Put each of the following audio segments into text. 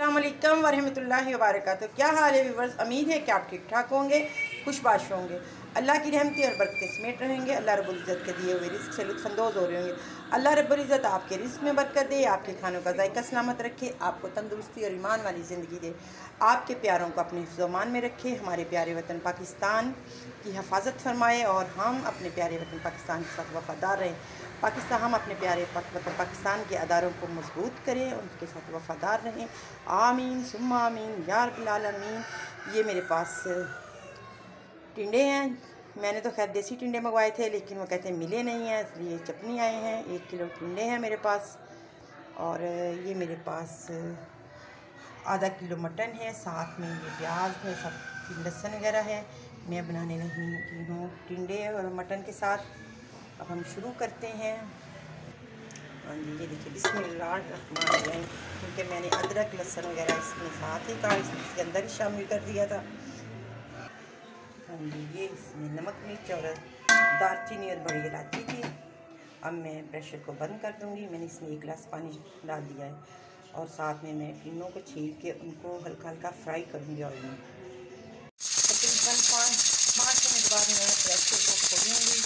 अस्सलाम वालेकुम वरहमतुल्लाहि वबरकातुहू। क्या हाल है व्यूवर्स, उम्मीद है कि आप ठीक ठाक होंगे, खुशबाश होंगे, अल्लाह की रहमतें और बरकतें समेत रहेंगे। अल्लाह रब्बुल इज़्ज़त के दिए हुए रिस्क से लुत्फ़अंदोज़ हो रहे होंगे। अल्लाह रब्बुल इज़्ज़त आपके रिस्क में बरकत दे, आपके खानों का जायका सलामत रखे, आपको तंदुरुस्ती और ईमान वाली ज़िंदगी दे, आपके प्यारों को अपने हिफ्ज़-ओ-मान में रखे, हमारे प्यारे वतन पाकिस्तान की हिफाजत फरमाए और हम अपने प्यारे वतन पाकिस्तान के साथ वफ़ादार रहें। हम अपने प्यारे वतन पाकिस्तान के अदारों को मजबूत करें, उनके साथ वफ़ादार रहें। आमीन सुम्मा आमीन या रब्बिल आलमीन। ये मेरे पास टिंडे हैं। मैंने तो खैर देसी टिंडे मंगवाए थे, लेकिन वो कहते हैं मिले नहीं हैं, इसलिए चटनी आए हैं। 1 किलो टिंडे हैं मेरे पास, और ये मेरे पास आधा किलो मटन है, साथ में ये प्याज है, सब लहसुन वगैरह है। मैं बनाने लगी हूँ टिंडे और मटन के साथ। अब हम शुरू करते हैं। हाँ जी, ये देखिए बिस्मिल्लाहिर्रहमानिर्रहीम, क्योंकि मैंने अदरक लहसुन वगैरह इसमें साथ ही का इसके अंदर ही शामिल कर दिया था। हाँ जी, ये इसमें नमक मिर्च और दालचीनी और बड़ी इलायची थी। अब मैं प्रेशर को बंद कर दूंगी। मैंने इसमें 1 गिलास पानी डाल दिया है, और साथ में मैं टिन्नों को छील के उनको हल्का हल्का फ्राई करूँगी ऑयल में। तकरीबन 5 मिनट बाद मैं प्रेशर को खोलूँगी।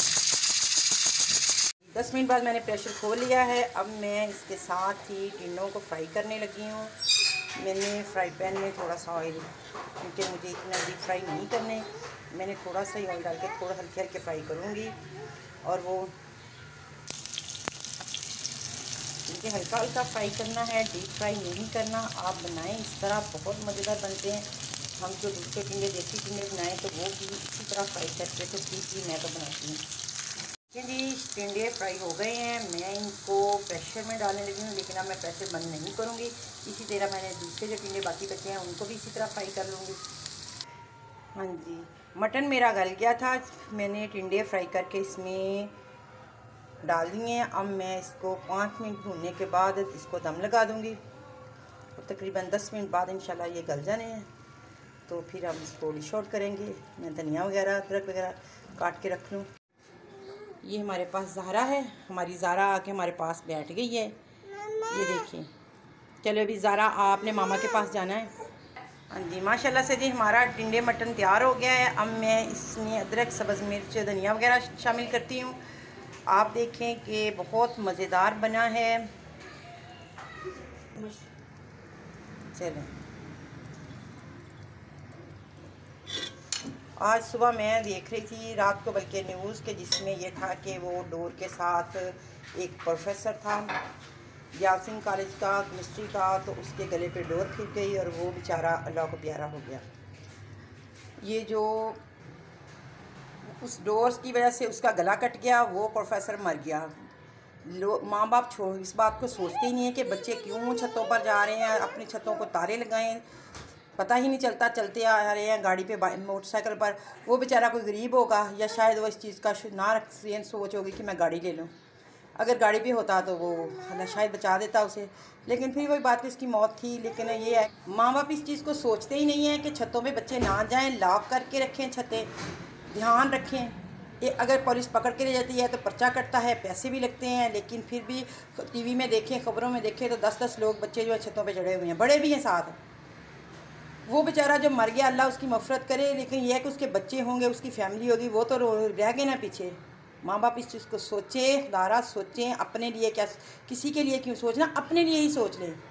10 मिनट बाद मैंने प्रेशर खोल लिया है। अब मैं इसके साथ ही टिन्नों को फ्राई करने लगी हूँ। मैंने फ्राई पैन में थोड़ा सा ऑयल, क्योंकि मुझे इतना डीप फ्राई नहीं करने, मैंने थोड़ा सा ही ऑयल डाल के थोड़ा हल्के हल्के फ्राई करूँगी। और वो क्योंकि हल्का हल्का फ्राई करना है, डीप फ्राई नहीं करना। आप बनाएं इस तरह, बहुत मज़ेदार बनते हैं। हम जो दूसरे टिंडे देसी टिंडे बनाएं तो वो भी इसी तरह फ्राई करके तो ठीक मैं तो बनाती हूँ। ठीक है जी, टिंडे फ्राई हो गए हैं। मैं इनको प्रेशर में डालने लगी हूँ, लेकिन अब मैं प्रेशर बंद नहीं करूँगी। इसी तरह मैंने दूसरे जो टिंडे बाकी बचे हैं उनको भी इसी तरह फ्राई कर लूँगी। हाँ जी, मटन मेरा गल गया था। मैंने टिंडे फ्राई करके इसमें डाल दिए हैं। अब मैं इसको 5 मिनट भूनने के बाद इसको दम लगा दूँगी, और तकरीबन 10 मिनट बाद इंशाल्लाह ये गल जाने हैं। तो फिर हम इसको डिश आउट करेंगे। मैं धनिया वगैरह अदरक वगैरह काट के रख लूँ। ये हमारे पास ज़हरा है, हमारी ज़ारा आके हमारे पास बैठ गई है। ये देखिए, चलो अभी ज़ारा आपने मामा के पास जाना है। हाँ जी, माशाल्लाह से जी हमारा टिंडे मटन तैयार हो गया है। अब मैं इसमें अदरक, सब्ज़ मिर्च, धनिया वगैरह शामिल करती हूँ। आप देखें कि बहुत मज़ेदार बना है। चलें, आज सुबह मैं देख रही थी, रात को बल्कि न्यूज़ के, जिसमें यह था कि वो डोर के साथ एक प्रोफेसर था यासिन कॉलेज का केमिस्ट्री का, तो उसके गले पे डोर फिर गई और वो बेचारा अल्लाह को प्यारा हो गया। ये जो उस डोर की वजह से उसका गला कट गया, वो प्रोफेसर मर गया। माँ बाप इस बात को सोचते ही नहीं है कि बच्चे क्यों छतों पर जा रहे हैं, अपनी छतों को ताले लगाएं, पता ही नहीं चलता, चलते आ रहे हैं गाड़ी पे, मोटरसाइकिल पर। वो बेचारा कोई गरीब होगा, या शायद वो इस चीज़ का ना रख सोच होगी कि मैं गाड़ी ले लूँ। अगर गाड़ी पे होता तो वो अल्लाह शायद बचा देता उसे, लेकिन फिर वही बात, इसकी मौत थी। लेकिन ये है, माँ बाप इस चीज़ को सोचते ही नहीं है कि छतों पे बच्चे ना जाएं, लॉक करके रखें छतें, ध्यान रखें। ये अगर पुलिस पकड़ के ले जाती है तो पर्चा कटता है, पैसे भी लगते हैं, लेकिन फिर भी टीवी में देखें, खबरों में देखें तो 10-10 लोग बच्चे जो है छतों पे चढ़े हुए हैं, बड़े भी हैं साथ। वो बेचारा जो मर गया, अल्लाह उसकी मफ़रत करे, लेकिन यह है कि उसके बच्चे होंगे, उसकी फैमिली होगी, वो तो रह गए ना पीछे। माँ बाप इस चीज़ को सोचें, खुदारा सोचें अपने लिए, क्या किसी के लिए क्यों सोचना, अपने लिए ही सोच लें।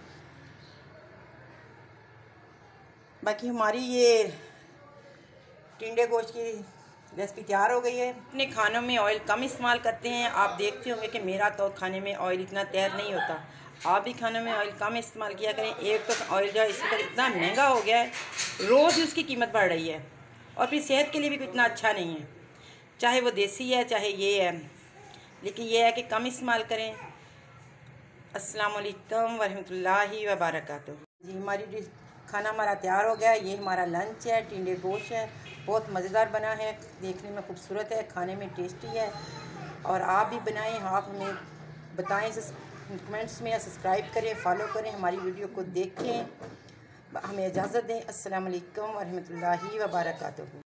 बाकी हमारी ये टिंडे गोश्त की रेसिपी तैयार हो गई है। अपने खानों में ऑयल कम इस्तेमाल करते हैं। आप देखते होंगे कि मेरा तो खाने में ऑयल इतना तैयार नहीं होता। आप भी खानों में ऑयल कम इस्तेमाल किया करें। एक तो ऑयल जो है इस वक्त इतना महंगा हो गया है, रोज़ उसकी कीमत बढ़ रही है, और फिर सेहत के लिए भी इतना अच्छा नहीं है, चाहे वो देसी है चाहे ये है। लेकिन ये है कि कम इस्तेमाल करें। अस्सलाम वालेकुम वरहमतुल्लाहि वबरकातुहू। जी, हमारी खाना हमारा तैयार हो गया। ये हमारा लंच है, टिंडे गोश्त है, बहुत मज़ेदार बना है, देखने में खूबसूरत है, खाने में टेस्टी है। और आप भी बनाएं, आप हमें बताएं कमेंट्स में, या सब्सक्राइब करें, फॉलो करें, हमारी वीडियो को देखें। हमें इजाज़त दें। अस्सलाम वालेकुम वरहमतुल्लाहि वबरकातुहू।